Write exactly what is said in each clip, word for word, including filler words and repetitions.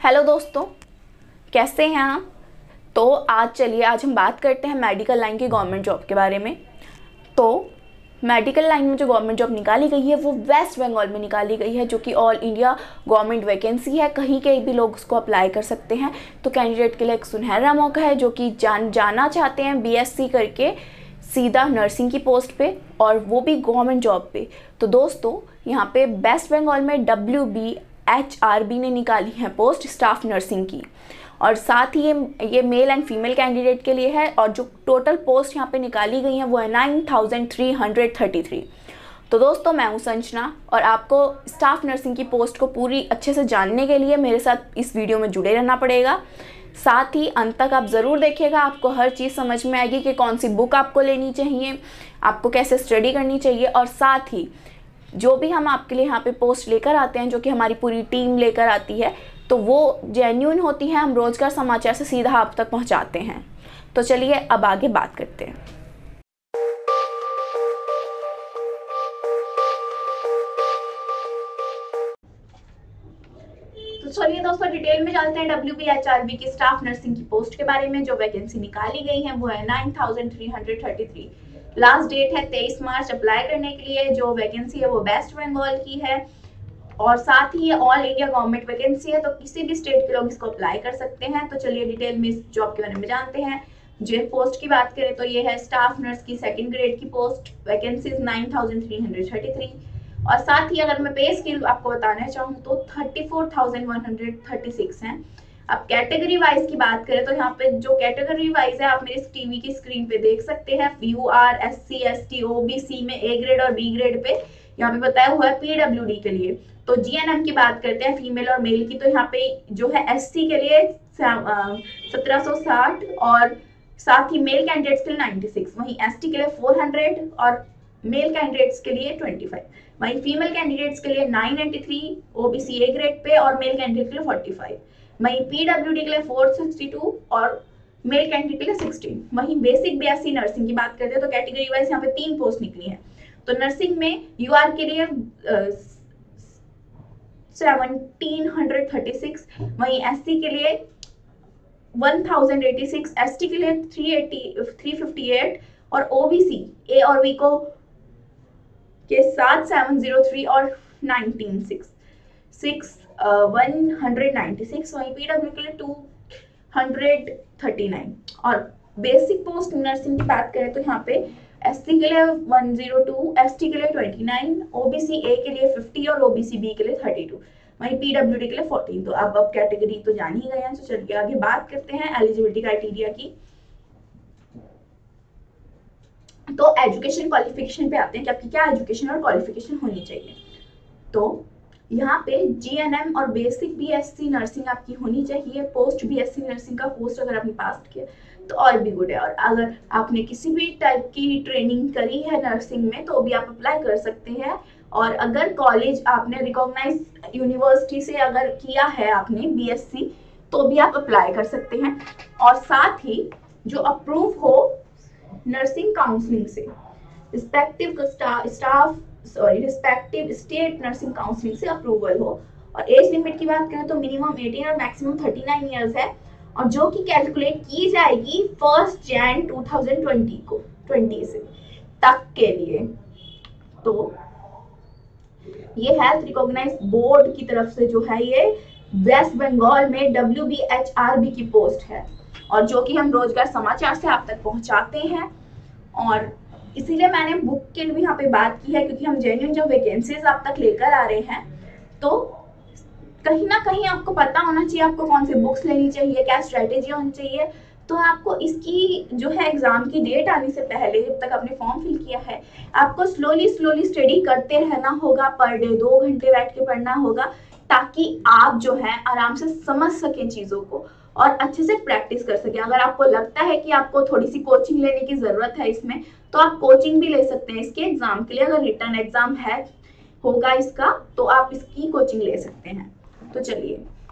Hello दोस्तों, कैसे हैं आप। तो आज चलिए आज हम बात करते हैं मेडिकल लाइन की गवर्नमेंट जॉब के बारे में। तो मेडिकल लाइन में जो गवर्नमेंट जॉब निकाली गई है वो वेस्ट बंगाल में निकाली गई है, जो कि ऑल इंडिया गवर्नमेंट वैकेंसी है। कहीं के भी लोग उसको अप्लाई कर सकते हैं। तो कैंडिडेट के लिए एक सुनहरा मौका है जो कि जान जाना चाहते हैं बी.एस.सी करके सीधा नर्सिंग की पोस्ट पे, और वो भी गवर्नमेंट जॉब पे। तो दोस्तों यहाँ पे वेस्ट बंगाल में W B H R B ने निकाली है पोस्ट स्टाफ नर्सिंग की, और साथ ही ये ये मेल एंड फीमेल कैंडिडेट के लिए है। और जो टोटल पोस्ट यहाँ पे निकाली गई हैं वो है nine thousand three hundred thirty three. तो दोस्तों मैं हूँ संजना, और आपको स्टाफ नर्सिंग की पोस्ट को पूरी अच्छे से जानने के लिए मेरे साथ इस वीडियो में जुड़े रहना पड़ेगा। साथ ही अंत तक आप ज़रूर देखिएगा, आपको हर चीज़ समझ में आएगी कि कौन सी बुक आपको लेनी चाहिए, आपको कैसे स्टडी करनी चाहिए। और साथ ही जो भी हम आपके लिए यहाँ पे पोस्ट लेकर आते हैं, जो कि हमारी पूरी टीम लेकर आती है, तो वो जेन्युइन होती है। हम रोजगार समाचार से सीधा आप तक पहुँचाते हैं। तो चलिए अब आगे बात करते हैं। तो चलिए दोस्तों डिटेल में जानते हैं W B H R B की स्टाफ नर्सिंग की पोस्ट के बारे में। जो वैकेंसी निकाली गई है वो है nine thousand three hundred thirty three. Last date है तेईस मार्च अप्लाई करने के लिए। जो वैकेंसी है वो वेस्ट बंगाल की है, और साथ ही ये ऑल इंडिया गवर्नमेंट वैकेंसी है, तो किसी भी स्टेट के लोग इसको अप्लाई कर सकते हैं। तो चलिए डिटेल में इस जॉब के बारे में जानते हैं। जो पोस्ट की बात करें तो ये है स्टाफ नर्स की सेकंड ग्रेड की post, vacancy nine thousand three hundred thirty three. और साथ ही अगर मैं पे स्केल आपको बताना चाहूँ तो thirty four thousand one hundred thirty six है। अब कैटेगरी वाइज की बात करें तो यहाँ पे जो कैटेगरी वाइज है आप मेरे टीवी की स्क्रीन पे देख सकते हैं। U R, S C, S T, O B C में ए ग्रेड और बी ग्रेड पे यहाँ पे बताया हुआ है। पी डब्ल्यू डी के लिए तो जी एन एम की बात करते हैं फीमेल और मेल की, तो यहाँ पे जो है एस सी के लिए सत्रह सौ साठ, और साथ ही मेल कैंडिडेट्स के लिए नाइन्टी सिक्स, वहीं एस टी के लिए फोर हंड्रेड और मेल कैंडिडेट्स के लिए ट्वेंटी फाइव, वहीं फीमेल कैंडिडेट्स के लिए nine ninety three OBC A grade पे और मेल कैंडिडेट के लिए फोर्टी फाइव, वहीं पीडब्ल्यूडी के लिए फोर सिक्सटी टू और मेल कैंडिडेट के लिए सिक्सटीन। वहीं बेसिक बी.एस.सी नर्सिंग की बात करते हैं तो कैटेगरी वाइज यहाँ पे तीन पोस्ट निकली है। तो नर्सिंग में यूआर के लिए सेवनटीन हंड्रेड थर्टी सिक्स, वहीं एससी के लिए one thousand eighty six, ST के लिए three eighty three fifty eight, और ओबीसी ए और बी को के साथ सेवन जीरो थ्री और nineteen six six one hundred ninety six, वहीं पीडब्ल्यू के लिए टू हंड्रेड थर्टी नाइन। और बेसिक पोस्ट नर्सिंग की बात करें तो यहाँ पे एससी के लिए वन जीरो टू, एसटी के लिए ट्वेंटी नाइन, ओबीसी ए के लिए फिफ्टी और ओबीसी बी के लिए थर्टी टू, वहीं पीडब्ल्यूडी के लिए फोर्टीन। तो अब अब कैटेगरी तो जान ही गए हैं। तो चलिए आगे बात करते हैं एलिजिबिलिटी क्राइटेरिया की। तो एजुकेशन क्वालिफिकेशन पे आते हैं कि आपकी क्या एजुकेशन और क्वालिफिकेशन होनी चाहिए। तो यहाँ पे जीएनएम और बेसिक बीएससी नर्सिंग आपकी होनी चाहिए। पोस्ट बीएससी नर्सिंग का पोस्ट अगर आपने पास किया तो और भी गुड है, और अगर आपने किसी भी टाइप की ट्रेनिंग करी है नर्सिंग में तो भी आप अप्लाई कर सकते हैं। और अगर कॉलेज आपने रिकॉग्नाइज यूनिवर्सिटी से अगर किया है आपने बीएससी तो भी आप अप्लाई कर सकते हैं। और साथ ही जो अप्रूव हो नर्सिंग काउंसलिंग से, respective staff sorry respective state nursing counselling से अप्रूवल हो। और एज लिमिट की बात करें तो मिनिमम एटीन और मैक्सिमम थर्टी नाइन इयर्स है, और जो कि कैलकुलेट की जाएगी first Jan two thousand twenty को ट्वेंटी से तक के लिए। तो ये हेल्थ रिकॉग्नाइज्ड बोर्ड की तरफ से जो है ये वेस्ट बंगाल में W B H R B की पोस्ट है, और जो कि हम रोजगार समाचार से आप तक पहुंचाते हैं। और इसीलिए मैंने बुक के लिए भी यहाँ पे बात की है, क्योंकि हम जेन्युइन जो वैकेंसीज आप तक लेकर आ रहे हैं, तो कहीं ना कहीं आपको पता होना चाहिए आपको कौन सी बुक्स लेनी चाहिए, क्या स्ट्रेटेजी होनी चाहिए। तो आपको इसकी जो है एग्जाम की डेट आने से पहले, जब तक आपने फॉर्म फिल किया है, आपको स्लोली स्लोली स्टडी करते रहना होगा। पर डे दो घंटे बैठ के पढ़ना होगा, ताकि आप जो है आराम से समझ सकें चीज़ों को और अच्छे से प्रैक्टिस कर सकें। अगर आपको लगता है कि आपको थोड़ी सी कोचिंग लेने की ज़रूरत है इसमें, तो आप कोचिंग भी ले सकते हैं इसके एग्जाम के लिए। अगर रिटर्न एग्जाम है होगा इसका तो आप इसकी कोचिंग ले सकते हैं। तो चलिए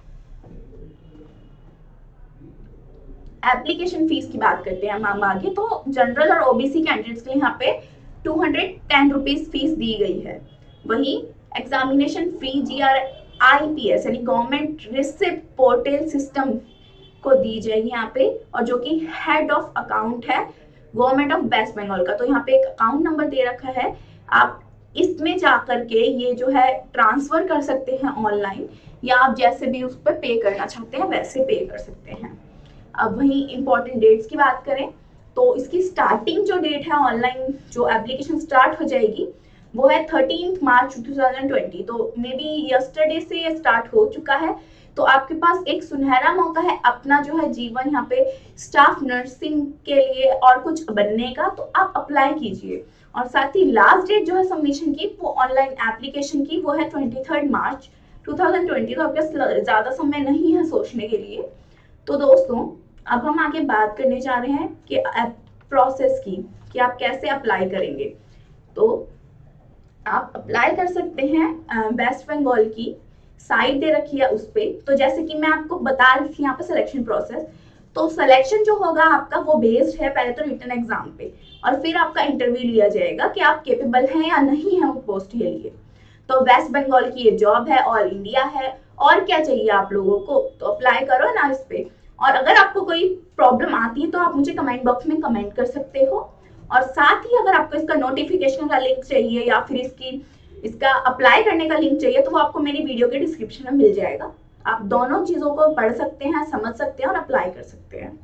एप्लीकेशन फीस की बात करते हैं हम आगे। तो जनरल और ओबीसी कैंडिडेट्स के लिए यहाँ पे two hundred ten rupees fees दी गई है। वही examination fee G R I P S यानी गवर्नमेंट रिसिप्ट पोर्टल सिस्टम को दी जाएगी यहाँ पे, और जो कि हेड ऑफ अकाउंट है गवर्नमेंट ऑफ वेस्ट बंगाल का। तो यहाँ पे एक अकाउंट नंबर दे रखा है, आप इसमें जाकर के ये जो है ट्रांसफर कर सकते हैं ऑनलाइन, या आप जैसे भी उस पर पे करना चाहते हैं वैसे पे कर सकते हैं। अब वहीं इंपॉर्टेंट डेट्स की बात करें तो इसकी स्टार्टिंग जो डेट है ऑनलाइन जो एप्लीकेशन स्टार्ट हो जाएगी वो है thirteen March two thousand twenty. तो मे बी यस्टरडे से ये स्टार्ट हो चुका है। तो आपके पास एक सुनहरा मौका है अपना जो है जीवन यहाँ पे स्टाफ नर्सिंग के लिए और कुछ बनने का, तो आप अप्लाई कीजिए। और साथ ही लास्ट डेट जो है सबमिशन की वो ऑनलाइन एप्लीकेशन की वो है twenty third March two thousand twenty. तो आपके पास ज्यादा समय नहीं है सोचने के लिए। तो दोस्तों अब हम आगे बात करने जा रहे हैं कि प्रोसेस की, कि आप कैसे अप्लाई करेंगे। तो आप अप्लाई कर सकते हैं वेस्ट बंगाल की साइट दे रखी है उस पे। तो जैसे कि मैं आपको बता रही थी यहाँ पे सिलेक्शन प्रोसेस, तो सिलेक्शन जो होगा आपका वो बेस्ड है पहले तो रिटन एग्जाम पे, और फिर आपका इंटरव्यू लिया जाएगा कि आप केपेबल हैं या नहीं है उस पोस्ट के लिए। तो वेस्ट बंगाल की ये जॉब है, ऑल इंडिया है, और क्या चाहिए आप लोगों को, तो अप्लाई करो ना इस पे। और अगर आपको कोई प्रॉब्लम आती है तो आप मुझे कमेंट बॉक्स में कमेंट कर सकते हो। और साथ ही अगर आपको इसका नोटिफिकेशन का लिंक चाहिए या फिर इसकी इसका अप्लाई करने का लिंक चाहिए तो वो आपको मेरी वीडियो के डिस्क्रिप्शन में मिल जाएगा। आप दोनों चीजों को पढ़ सकते हैं, समझ सकते हैं और अप्लाई कर सकते हैं।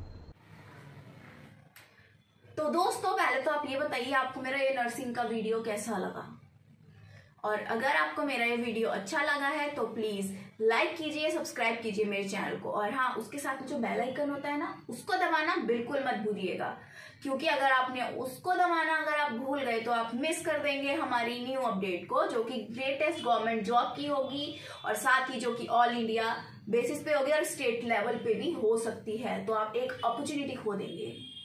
तो दोस्तों पहले तो आप ये बताइए आपको मेरा ये नर्सिंग का वीडियो कैसा लगा, और अगर आपको मेरा ये वीडियो अच्छा लगा है तो प्लीज लाइक कीजिए, सब्सक्राइब कीजिए मेरे चैनल को, और हाँ उसके साथ में जो बेल आइकन होता है ना उसको दबाना बिल्कुल मत भूलिएगा, क्योंकि अगर आपने उसको दबाना अगर आप भूल गए तो आप मिस कर देंगे हमारी न्यू अपडेट को, जो कि ग्रेटेस्ट गवर्नमेंट जॉब की होगी, और साथ ही जो कि ऑल इंडिया बेसिस पे होगी और स्टेट लेवल पे भी हो सकती है। तो आप एक अपॉर्चुनिटी खो देंगे।